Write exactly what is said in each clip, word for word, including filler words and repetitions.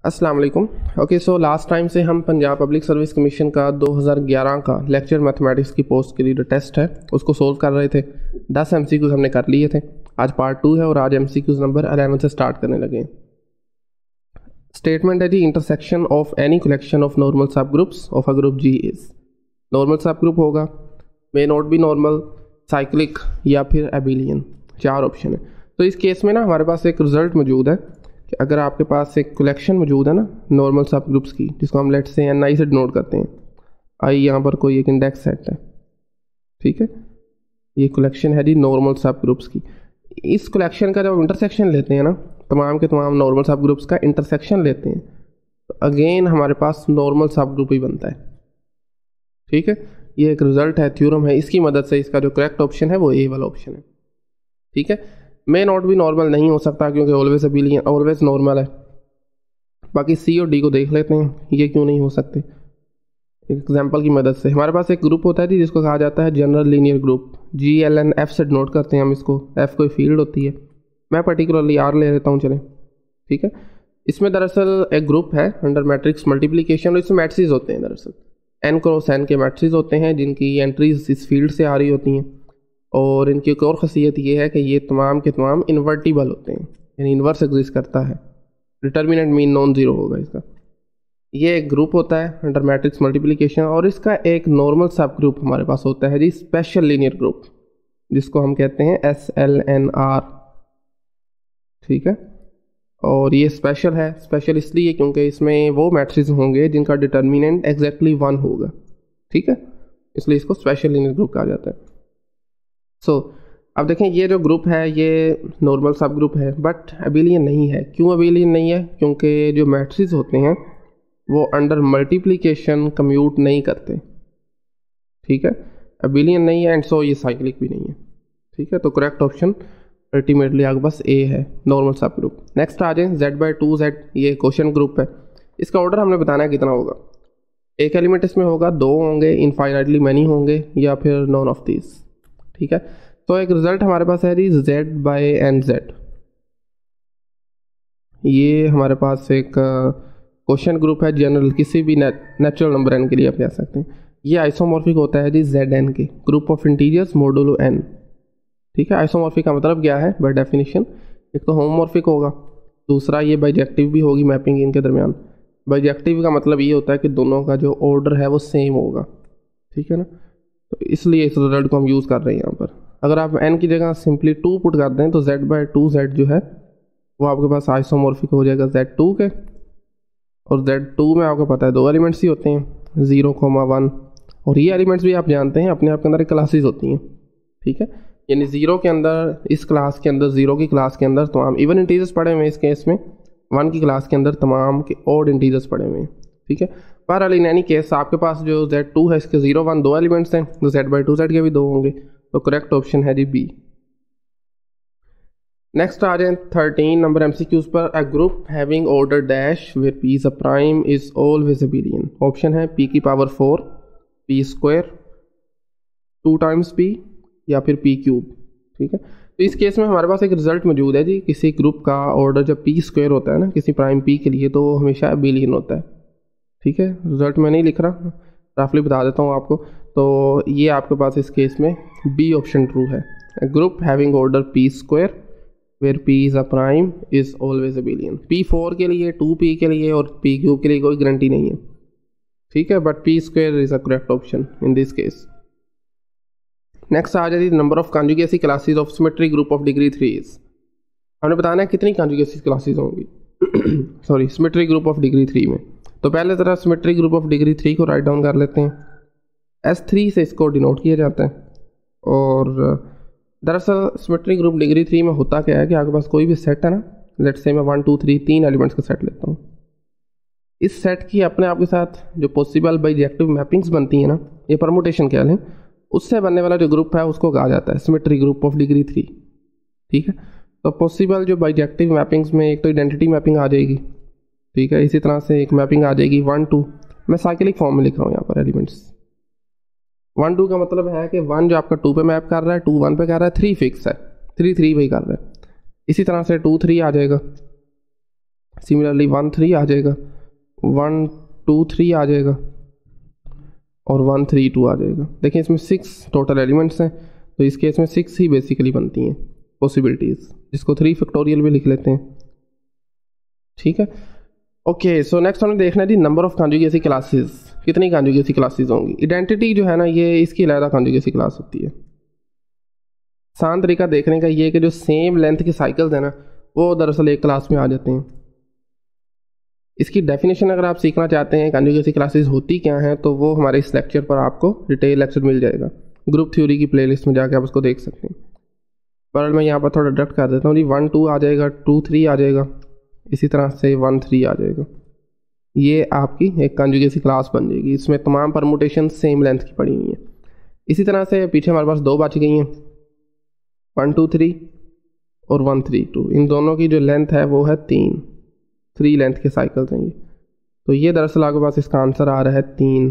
अस्सलाम वालेकुम। Okay, so last time से हम पंजाब पब्लिक सर्विस कमीशन का दो हज़ार ग्यारह का लेक्चर मैथमेटिक्स की पोस्ट के लिए जो टेस्ट है उसको सोल्व कर रहे थे। दस एमसीक्यूज हमने कर लिए थे। आज पार्ट टू है और आज एमसीक्यूज नंबर ग्यारह से स्टार्ट करने लगे हैं। स्टेटमेंट है जी, intersection of any collection of normal subgroups of a group G is. Normal subgroup होगा, may not be normal, cyclic या फिर एबिलियन, चार ऑप्शन है। तो इस केस में ना हमारे पास एक रिजल्ट मौजूद है कि अगर आपके पास एक कलेक्शन मौजूद है ना नॉर्मल सब ग्रुप्स की, जिसको हम लेट से एन आई से डिनोट करते हैं। आई यहाँ पर कोई एक इंडेक्स सेट है, ठीक है, ये कलेक्शन है जी नॉर्मल सब ग्रुप्स की। इस कलेक्शन का जब इंटरसेक्शन लेते हैं ना, तमाम के तमाम नॉर्मल सब ग्रुप्स का इंटरसेक्शन लेते हैं, तो अगेन हमारे पास नॉर्मल सब ग्रुप ही बनता है। ठीक है, ये एक रिजल्ट है, थ्योरम है, इसकी मदद से इसका जो करेक्ट ऑप्शन है वो ए वाला ऑप्शन है। ठीक है, मे नॉट भी नॉर्मल नहीं हो सकता क्योंकि ऑलवेज एबिलियन ऑलवेज नॉर्मल है। बाकी सी और डी को देख लेते हैं, ये क्यों नहीं हो सकते। एक एग्जांपल की मदद से हमारे पास एक ग्रुप होता है जी जिसको कहा जाता है general linear group, G L N F से डिनोट करते हैं हम इसको। एफ कोई फील्ड होती है, मैं पर्टिकुलरली आर ले लेता हूँ, चलें। ठीक है, इसमें दरअसल एक ग्रुप है अंडर मैट्रिक्स मल्टीप्लिकेशन और इसमें मैट्रिक्स होते हैं। दरअसल एन क्रॉस एन के मैट्रिक्स होते हैं जिनकी एंट्रीज इस फील्ड से आ रही होती हैं, और इनकी एक और ख़ासियत ये है कि ये तमाम के तमाम इन्वर्टिबल होते हैं, यानी इन्वर्स एग्जिस्ट करता है। डिटर्मिनेंट मीन नॉन ज़ीरो होगा इसका। ये एक ग्रुप होता है अंडर मैट्रिक्स मल्टीप्लिकेशन, और इसका एक नॉर्मल सब ग्रुप हमारे पास होता है जी स्पेशल लीनियर ग्रुप, जिसको हम कहते हैं एस एल एन आर। ठीक है, और ये स्पेशल है। स्पेशल इसलिए क्योंकि इसमें वो मैट्रिक्स होंगे जिनका डिटर्मिनेंट एग्जैक्टली वन होगा। ठीक है, इसलिए इसको स्पेशल लीनियर ग्रुप कहा जाता है। सो so, अब देखें, ये जो ग्रुप है ये नॉर्मल सब ग्रुप है बट एबिलियन नहीं है। क्यों एबिलियन नहीं है? क्योंकि जो मैट्रिक्स होते हैं वो अंडर मल्टीप्लिकेशन कम्यूट नहीं करते। ठीक है, एबिलियन नहीं है एंड सो ये साइक्लिक भी नहीं है। ठीक है, तो करेक्ट ऑप्शन अल्टीमेटली आपके पास ए है, नॉर्मल सब ग्रुप। नेक्स्ट आ जाए जेड बाई टू जेड, ये क्वेश्चन ग्रुप है। इसका ऑर्डर हमने बताना है कितना होगा। एक एलिमेंट इसमें होगा, दो होंगे, इनफाइनाइटली मैनी होंगे, या फिर नॉन ऑफ दिस। ठीक है, तो एक रिजल्ट हमारे पास है जी जेड बाई एन जेड। ये हमारे पास एक क्वेश्चन ग्रुप है जनरल, किसी भी नेचुरल नंबर एन के लिए आप कह सकते हैं। ये आइसोमॉर्फिक होता है जी जेड एन के, group of integers modulo N. ठीक है, आइसोमॉर्फिक का मतलब क्या है बाय डेफिनेशन? एक तो होमोमॉर्फिक होगा, दूसरा ये बाइजेक्टिव भी होगी मैपिंग इनके दरमियान। बाइजेक्टिव का मतलब ये होता है कि दोनों का जो ऑर्डर है वो सेम होगा। ठीक है ना, तो इसलिए इस रिजल्ट को हम यूज़ कर रहे हैं यहाँ पर। अगर आप n की जगह सिंपली टू पुट कर दें तो z बाई टू जेड जो है वो आपके पास आइसोमॉर्फिक हो जाएगा जेड टू के, और जेड टू में आपको पता है दो एलिमेंट्स ही होते हैं, ज़ीरो कोमा वन, और ये एलिमेंट्स भी आप जानते हैं अपने आप के अंदर एक क्लासेस होती हैं। ठीक है, यानी ज़ीरो के अंदर, इस क्लास के अंदर, ज़ीरो की क्लास के अंदर तमाम इवन इंटीजर्स पड़े हुए हैं। इस केस में वन की क्लास के अंदर तमाम के ऑड इंटीजर्स पड़े हुए हैं। ठीक है, बहरहाल इन एनी केस आपके पास जो जेड टू है इसके ज़ीरो वन दो एलिमेंट्स हैं, तो जेड बाई टू जेड के भी दो होंगे, तो करेक्ट ऑप्शन है जी बी। नेक्स्ट आ जाए थर्टीन नंबर एमसीक्यूज पर। A group having order dash where P is a prime is always abelian. Option है पी की power four, P square, two times P, या फिर पी क्यूब। ठीक है, तो इस केस में हमारे पास एक रिजल्ट मौजूद है जी, किसी ग्रुप का ऑर्डर जब पी स्क्वायर होता है ना किसी प्राइम पी के लिए, तो वो हमेशा एबिलियन होता है। ठीक है, रिजल्ट मैं नहीं लिख रहा, रफली बता देता हूँ आपको। तो ये आपके पास इस केस में बी ऑप्शन ट्रू है। Group having order P square where P is a prime is always abelian. P four के लिए, टू पी के लिए और पी क्यूब के लिए कोई गारंटी नहीं है। ठीक है, but P square is a correct option in this case. Next आ जाती है number of conjugacy classes of symmetry group of degree three is. हमने बताना है कितनी कॉन्जुगेसी क्लासेस होंगी sorry symmetry group of degree three में। तो पहले तरह symmetry group of degree three को राइट डाउन कर लेते हैं। एस थ्री से इसको डिनोट किया जाता है, और दरअसल सिमेट्री ग्रुप डिग्री थ्री में होता क्या है कि आपके पास कोई भी सेट है ना, लेट्स से मैं वन टू थ्री तीन एलिमेंट्स का सेट लेता हूँ। इस सेट की अपने आप के साथ जो पॉसिबल बाइजेक्टिव मैपिंग्स बनती हैं ना, ये परमुटेशन कह लें, उससे बनने वाला जो ग्रुप है उसको कहा जाता है symmetry group of degree three. ठीक है, तो पॉसिबल जो बाइजेक्टिव मैपिंग्स में एक तो आइडेंटिटी मैपिंग आ जाएगी। ठीक है, इसी तरह से एक मैपिंग आ जाएगी वन टू, मैं साइक्लिक फॉर्म में लिख रहा हूँ यहाँ पर एलिमेंट्स। वन टू का मतलब है कि वन जो आपका टू पे मैप कर रहा है, टू वन पे कर रहा है, थ्री फिक्स है, थ्री थ्री पे कर रहा है। इसी तरह से टू थ्री आ जाएगा, सिमिलरली वन थ्री आ जाएगा, वन टू थ्री आ जाएगा और वन थ्री टू आ जाएगा। देखिए इसमें सिक्स टोटल एलिमेंट्स हैं, तो इस केस में सिक्स ही बेसिकली बनती हैं पॉसिबिलिटीज़, जिसको थ्री फैक्टोरियल भी लिख लेते हैं। ठीक है, ओके। सो नेक्स्ट हमने देखना है जी नंबर ऑफ कॉन्जुगेसी क्लासेस, कितनी कॉन्जुगेसी क्लासेस होंगी। आइडेंटिटी जो है ना, ये इसकी अलग कॉन्जुगेसी क्लास होती है। आसान तरीका देखने का ये कि जो सेम लेंथ के साइकिल्स हैं ना, वो दरअसल एक क्लास में आ जाते हैं। इसकी डेफिनेशन अगर आप सीखना चाहते हैं कॉन्जुगेसी क्लासेस होती क्या हैं, तो वो हमारे इस लेक्चर पर आपको डिटेल लेक्चर मिल जाएगा, ग्रुप थ्योरी की प्लेलिस्ट में जाके आप उसको देख सकते हैं। पर मैं यहाँ पर थोड़ा डिडक्ट कर देता हूँ जी, वन टू आ जाएगा, टू थ्री आ जाएगा, इसी तरह से वन थ्री आ जाएगा। ये आपकी एक कॉन्जुगेसी क्लास बन जाएगी। इसमें तमाम परमुटेशन सेम लेंथ की पड़ी हुई है। इसी तरह से पीछे हमारे पास दो बच गई हैं, वन टू थ्री और वन थ्री टू। इन दोनों की जो लेंथ है वो है तीन, थ्री लेंथ के साइकिल्स हैं ये। तो ये दरअसल आपके पास इसका आंसर आ रहा है तीन।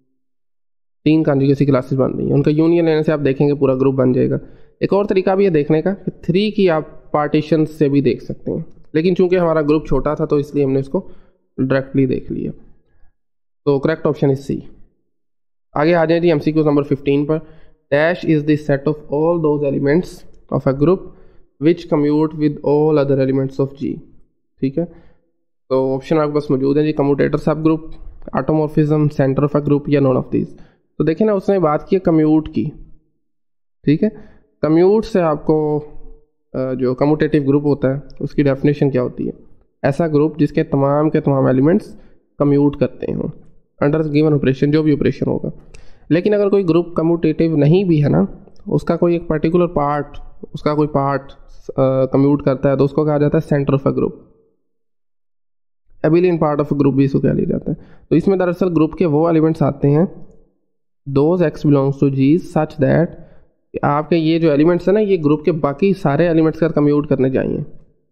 तीन कॉन्जुगेसी क्लासेस बन रही हैं, उनका यूनियन लेने से आप देखेंगे पूरा ग्रुप बन जाएगा। एक और तरीका भी है देखने का कि थ्री की आप पार्टीशन से भी देख सकते हैं, लेकिन चूंकि हमारा ग्रुप छोटा था तो इसलिए हमने इसको डायरेक्टली देख लिया। तो करेक्ट ऑप्शन इज सी। आगे आ जाए जी एमसीक्यू नंबर फिफ्टीन पर। Dash is the set of all those elements of a group which commute with all other elements of G. ठीक है, तो ऑप्शन आपके पास मौजूद है जी, commutator subgroup, automorphism, centre of a group या नॉन ऑफ दीज। तो देखें ना, उसने बात की कम्यूट की। ठीक है, कम्यूट से आपको जो कम्यूटेटिव ग्रुप होता है उसकी डेफिनेशन क्या होती है? ऐसा ग्रुप जिसके तमाम के तमाम एलिमेंट्स कम्यूट करते हों अंडर गिवन ऑपरेशन, जो भी ऑपरेशन होगा। लेकिन अगर कोई ग्रुप कम्यूटेटिव नहीं भी है ना, उसका कोई एक पर्टिकुलर पार्ट, उसका कोई पार्ट कम्यूट करता है, तो उसको कहा जाता है centre of a group. Abelian part of group भी इसको कह लिया जाता है। तो इसमें दरअसल ग्रुप के वो एलिमेंट्स आते हैं, those X belongs to G such that आपके ये जो एलिमेंट्स है ना, ये ग्रुप के बाकी सारे एलिमेंट्स का कम्यूट करने चाहिए।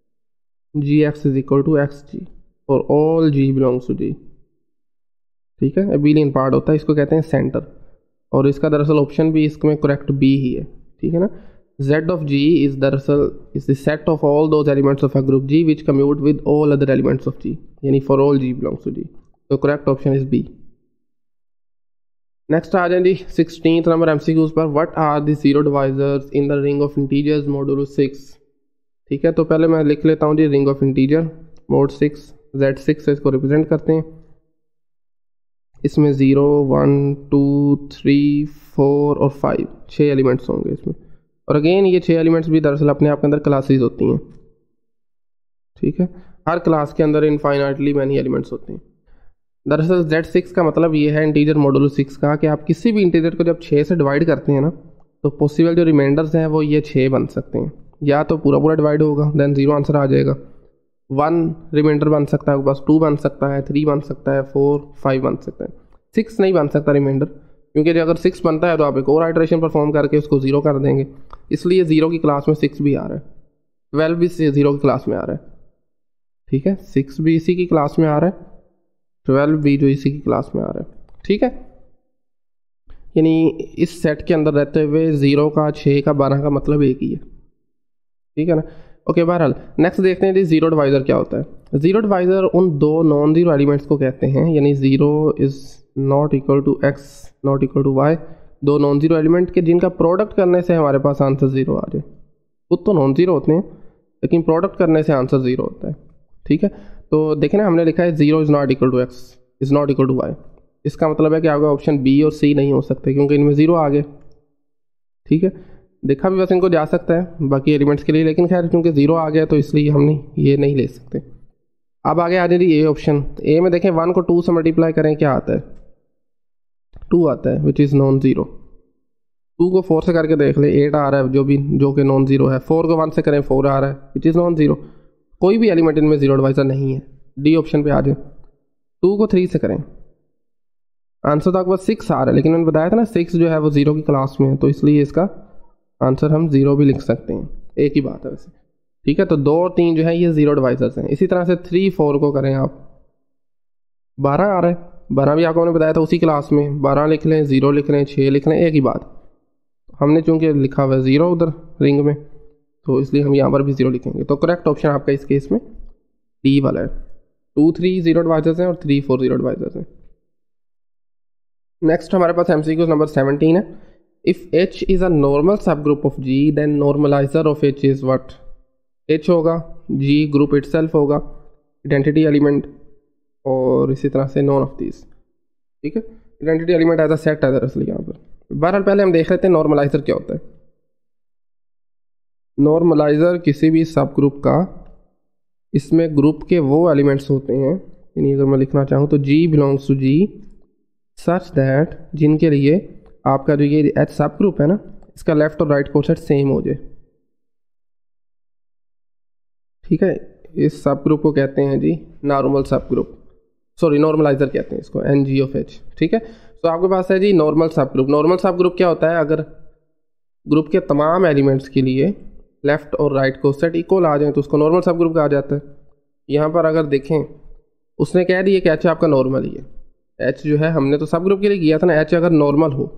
G X is equal to X G और all G belongs to G. ठीक है, एबिलियन पार्ट होता है, इसको कहते हैं सेंटर। और इसका दरअसल ऑप्शन भी इसमें करेक्ट बी ही है। ठीक है ना, Z of G is दरअसल is the set of all those elements of a group G which commute with all other elements of G, यानी for all G belongs to G। तो correct option is B। Next आ जाए जी sixteenth number MCQs पर। What are the zero divisors in the ring of integers modulo six. ठीक है, तो पहले मैं लिख लेता हूँ जी ring of integer mod six, Z six से इसको रिप्रेजेंट करते हैं। इसमें zero, one, two, three, four और फाइव, छः एलिमेंट्स होंगे इसमें। और अगेन ये छः एलिमेंट्स भी दरअसल अपने आप के अंदर क्लासेस होती हैं। ठीक है, हर क्लास के अंदर इनफाइनाइटली मैनी एलिमेंट्स होते हैं। दरअसल जेड सिक्स का मतलब ये है इंटीजर मॉडुलो सिक्स का, कि आप किसी भी इंटीजर को जब छः से डिवाइड करते हैं ना, तो पॉसिबल जो रिमाइंडर्स हैं वो ये छः बन सकते हैं। या तो पूरा पूरा डिवाइड होगा, देन जीरो आंसर आ जाएगा। वन रिमाइंडर बन सकता है आपके पास, टू बन सकता है, थ्री बन सकता है, फोर, फाइव बन सकता है। सिक्स नहीं बन सकता रिमाइंडर, क्योंकि अगर सिक्स बनता है तो आप एक और आइटरेशन परफॉर्म करके उसको जीरो कर देंगे, इसलिए जीरो की क्लास में सिक्स भी आ रहा है, ट्वेल्व भी जीरो की क्लास में आ रहा है। ठीक है, सिक्स भी इसी की क्लास में आ रहा है, ट्वेल्व भी जो इसी की क्लास में आ रहा है। ठीक है, यानी इस सेट के अंदर रहते हुए जीरो का, छः का, बारह का मतलब एक ही है। ठीक है ना, ओके। बहरहाल नेक्स्ट देखते हैं जी जीरो डिवाइजर क्या होता है। जीरो डिवाइजर उन दो नॉन जीरो एलिमेंट्स को कहते हैं, यानी zero is not equal to X not equal to Y, दो नॉन जीरो एलिमेंट के जिनका प्रोडक्ट करने से हमारे पास आंसर जीरो आ जाए। खुद तो नॉन जीरो होते हैं लेकिन प्रोडक्ट करने से आंसर जीरो होता है। ठीक है, तो देखें ना, हमने लिखा है zero is not equal to X is not equal to Y. इसका मतलब है कि आपका ऑप्शन बी और सी नहीं हो सकते, क्योंकि इनमें जीरो आ गए। ठीक है, देखा भी बस इनको जा सकता है बाकी एलिमेंट्स के लिए, लेकिन खैर क्योंकि जीरो आ गया तो इसलिए हमने ये नहीं ले सकते। अब आगे आ जाए ए ऑप्शन। ए में देखें वन को टू से मल्टीप्लाई करें, क्या आता है? टू आता है, which is non zero. Two को फोर से करके देख ले, एट आ रहा है जो भी, जो कि नॉन ज़ीरो है। फोर को वन से करें, फोर आ रहा है, विच इज़ नॉन ज़ीरो। कोई भी एलिमेंट इनमें जीरो डिवाइजर नहीं है। डी ऑप्शन पे आ जाए। टू को थ्री से करें, आंसर तो आपके पास सिक्स आ रहा है, लेकिन मैंने बताया था ना सिक्स जो है वो जीरो की क्लास में है, तो इसलिए इसका आंसर हम जीरो भी लिख सकते हैं। एक ही बात है वैसे। ठीक है, तो दो और तीन जो है ये जीरो डिवाइजर्स हैं। इसी तरह से थ्री फोर को करें आप, बारह आ रहा है, बारह भी आपको मैंने बताया था उसी क्लास में। बारह लिख लें, जीरो लिख लें, छः लिख लें, एक ही बात। हमने चूंकि लिखा हुआ है जीरो उधर रिंग में, तो इसलिए हम यहाँ पर भी जीरो लिखेंगे। तो करेक्ट ऑप्शन आपका इस केस में डी वाला है। टू थ्री जीरो एडवाइजर्स हैं और थ्री फोर जीरो एडवाइजर्स हैं। नेक्स्ट हमारे पास एमसीक्यू नंबर सेवनटीन है। If H is a normal subgroup of G then normaliser of H is what. H होगा, जी ग्रुप इटसेल्फ होगा, identity element, और इसी तरह से नॉन ऑफ दीज। ठीक है, identity element as a set है दरअसल यहाँ पर। बहरहाल पहले हम देख लेते हैं नॉर्मलाइजर क्या होता है। नॉर्मलाइजर किसी भी सब ग्रुप का, इसमें ग्रुप के वो एलिमेंट्स होते हैं, यानी अगर मैं लिखना चाहूँ तो G belongs to G such that जिनके लिए आपका जो ये एच सब ग्रुप है ना, इसका लेफ्ट और राइट कोसेट सेम हो जाए। ठीक है, इस सब ग्रुप को कहते हैं जी normal subgroup, sorry normaliser कहते हैं इसको, एन जी ऑफ एच। ठीक है, तो आपके पास है जी normal subgroup. Normal subgroup क्या होता है, अगर ग्रुप के तमाम एलिमेंट्स के लिए लेफ्ट और राइट कोसेट इक्वल आ जाए तो उसको नॉर्मल सब ग्रुप कहा जाता है। यहाँ पर अगर देखें, उसने कह दिया कि एच आपका नॉर्मल ही है। एच जो है हमने तो सब ग्रुप के लिए किया था ना, एच अगर नॉर्मल हो,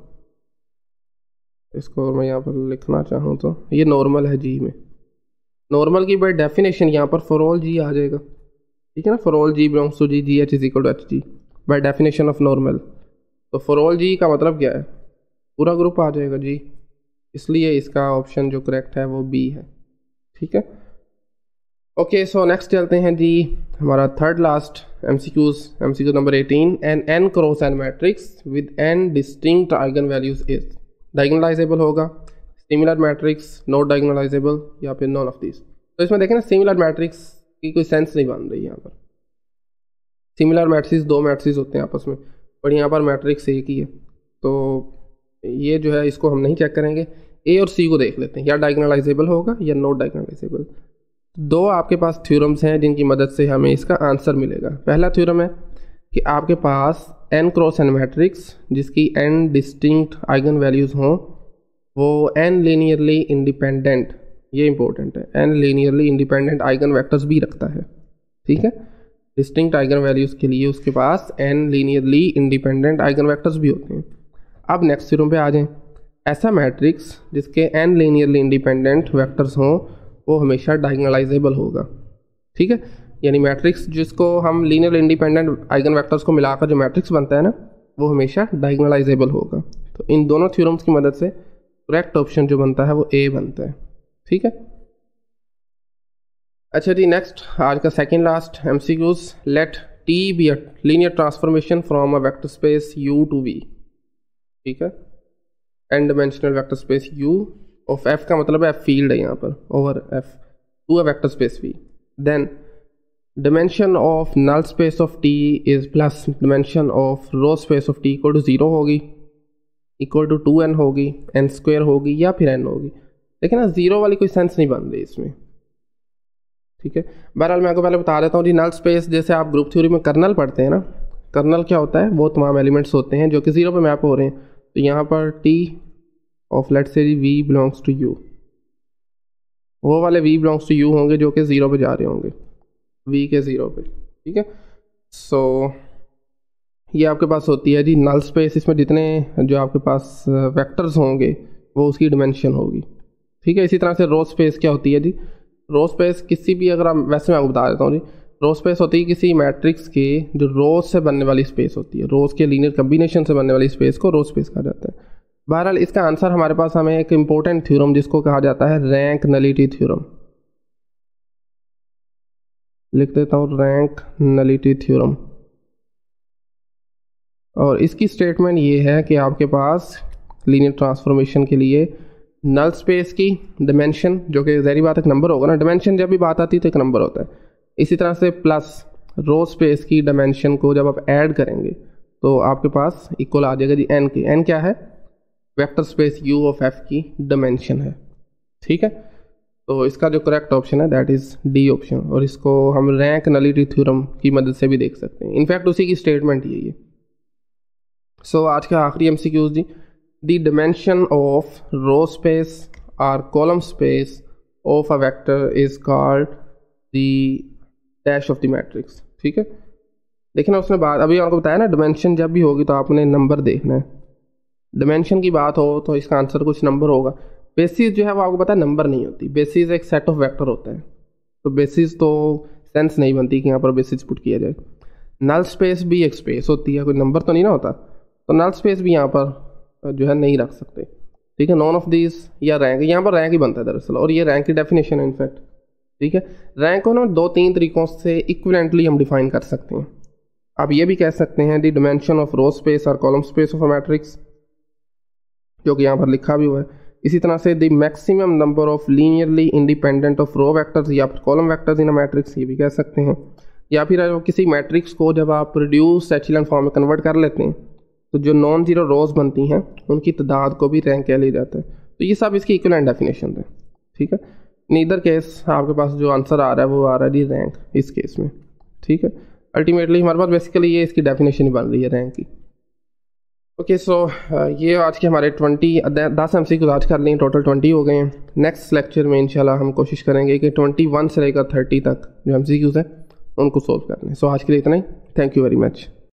इसको मैं यहाँ पर लिखना चाहूँ तो ये नॉर्मल है जी में। नॉर्मल की बाय डेफिनेशन यहाँ पर फॉर ऑल जी आ जाएगा। ठीक है ना, for all G belongs to G, G H is equal to H G by definition of normal. तो फॉर ऑल जी का मतलब क्या है, पूरा ग्रुप आ जाएगा जी, इसलिए इसका ऑप्शन जो करेक्ट है वो बी है। ठीक है, ओके सो नेक्स्ट चलते हैं जी हमारा third last MCQs, MCQ number eighteen. N N cross N matrix with N distinct eigenvalues is diagonalisable होगा, सिमिलर मैट्रिक्स, नॉट डायगोनलाइजेबल, या फिर नॉन ऑफ दिस। तो इसमें देखें ना, सिमिलर मैट्रिक्स की कोई सेंस नहीं बन रही यहाँ पर। सिमिलर मैट्रिक्स दो मैट्रिक्स होते हैं आपस में, और यहाँ पर मैट्रिक्स एक ही है, तो ये जो है इसको हम नहीं चेक करेंगे। ए और सी को देख लेते हैं, या डायगोनलाइजेबल होगा या नॉट डायगोनलाइजेबल। दो आपके पास थ्योरम्स हैं जिनकी मदद से हमें इसका आंसर मिलेगा। पहला थ्योरम है कि आपके पास एन क्रॉस एन मैट्रिक्स जिसकी एन डिस्टिंक्ट आइगन वैल्यूज़ हों, वो एन लीनियरली इंडिपेंडेंट, ये इंपॉर्टेंट है, N linearly independent eigenvectors भी रखता है। ठीक है, डिस्टिंक्ट आइगन वैल्यूज़ के लिए उसके पास N linearly independent eigenvectors भी होते हैं। अब नेक्स्ट थ्योरम पे आ जाएं। ऐसा मैट्रिक्स जिसके एन लीनियरली इंडिपेंडेंट वेक्टर्स हों वो हमेशा डायगोनलाइजेबल होगा। ठीक है, यानी मैट्रिक्स जिसको हम लीनियरली इंडिपेंडेंट आइगन वेक्टर्स को मिलाकर जो मैट्रिक्स बनता है ना, वो हमेशा डायगोनलाइजेबल होगा। तो इन दोनों थ्योरम्स की मदद से करेक्ट ऑप्शन जो बनता है वो ए बनता है। ठीक है, अच्छा जी नेक्स्ट आज का second last MCQs. Let T be a linear transformation from a vector space U to V. ठीक है, N dimensional vector space U of F का मतलब है एफ फील्ड है यहाँ पर, over F to a vector space V. Then dimension of null space of T is plus dimension of row space of T equal to zero होगी, equal to two N होगी, N square होगी या फिर N होगी। लेकिन ना zero वाली कोई सेंस नहीं बन रही इसमें। ठीक है, बहरहाल मैं आपको पहले बता देता हूँ जी, नल स्पेस जैसे आप ग्रुप थ्योरी में कर्नल पढ़ते हैं ना, कर्नल क्या होता है, वो तमाम एलिमेंट्स होते हैं जो कि जीरो पे मैप हो रहे हैं। तो यहाँ पर T of let say V belongs to U, वो वाले वी बिलोंग्स टू यू होंगे जो कि ज़ीरो पे जा रहे होंगे, वी के ज़ीरो पे। ठीक है, सो ये आपके पास होती है जी नल स्पेस। इसमें जितने जो आपके पास वेक्टर्स होंगे वो उसकी डिमेंशन होगी। ठीक है, इसी तरह से रो स्पेस क्या होती है जी, रो स्पेस किसी भी, अगर हम वैसे मैं आपको बता देता हूँ जी, रो स्पेस होती है किसी मैट्रिक्स के जो रोज से बनने वाली स्पेस होती है, रोज के लीनियर कम्बिनेशन से बनने वाली स्पेस को रो स्पेस कहा जाता है। बहरहाल इसका आंसर हमारे पास हमें एक इंपॉर्टेंट थ्योरम जिसको कहा जाता है रैंक नलिटी थ्योरम, लिख देता हूँ रैंक नलिटी थ्योरम। और इसकी स्टेटमेंट ये है कि आपके पास लीनियर ट्रांसफॉर्मेशन के लिए नल स्पेस की डिमेंशन, जो कि ज़ाहिर बात एक नंबर होगा ना, डिमेंशन जब भी बात आती है तो एक नंबर होता है। इसी तरह से प्लस रो स्पेस की डिमेंशन को जब आप ऐड करेंगे तो आपके पास इक्वल आ जाएगा जी एन की। एन क्या है, vector space U of F की डिमेंशन है। ठीक है, तो इसका जो करेक्ट ऑप्शन है दैट इज़ डी ऑप्शन, और इसको हम रैंक नलिटी थ्योरम की मदद से भी देख सकते हैं। इनफैक्ट उसी की स्टेटमेंट यही है। सो so, आज का आखिरी एमसीक्यूज जी, the dimension of row space और column space of a vector is called the dash of the matrix. ठीक है, देखिए ना उसने बात अभी आपको बताया ना, डिमेंशन जब भी होगी तो आपने नंबर देखना है। डिमेंशन की बात हो तो इसका आंसर कुछ नंबर होगा। बेसिस जो है वो आपको पता है नंबर नहीं होती, बेसिस एक सेट ऑफ वेक्टर होता है। तो बेसिस तो सेंस नहीं बनती कि यहाँ पर बेसिस पुट किया जाए। नल स्पेस भी एक स्पेस होती है, कोई नंबर तो नहीं ना होता, तो नल स्पेस भी यहाँ पर जो है नहीं रख सकते, ठीक है। नॉन ऑफ दिस या रैंक, यहाँ पर रैंक ही बनता है दरअसल, और ये रैंक की डेफिनेशन है इनफैक्ट, ठीक है। रैंक को ना दो तीन तरीक़ों से इक्विवेलेंटली हम डिफाइन कर सकते हैं। आप ये भी कह सकते हैं the dimension of row space और column space of a matrix, जो कि यहाँ पर लिखा भी हुआ है। इसी तरह से the maximum number of linearly independent of row vectors या column vectors in a matrix, ये भी कह सकते हैं। या फिर किसी मैट्रिक्स को जब आप रिड्यूस एचेलॉन फॉर्म में कन्वर्ट कर लेते हैं तो जो नॉन जीरो रोज बनती हैं उनकी तादाद को भी रैंक कह लिया जाता है। तो ये सब इसकी इक्विवेलेंट डेफिनेशन है, ठीक है। नीदर केस आपके पास जो आंसर आ रहा है वो आ रहा है डी रैंक इस केस में, ठीक है। अल्टीमेटली हमारे पास बेसिकली ये इसकी डेफिनेशन ही बन रही है रैंक की। ओके सो ये आज के हमारे ट्वेंटी दस एम सी क्यूज आज कर लिए, टोटल ट्वेंटी हो गए हैं। नेक्स्ट लेक्चर में इंशाल्लाह हम कोशिश करेंगे कि ट्वेंटी वन से लेकर थर्टी तक जो एम सी क्यूज हैं उनको सोल्व कर लें। सो आज के लिए इतना ही, थैंक यू वेरी मच।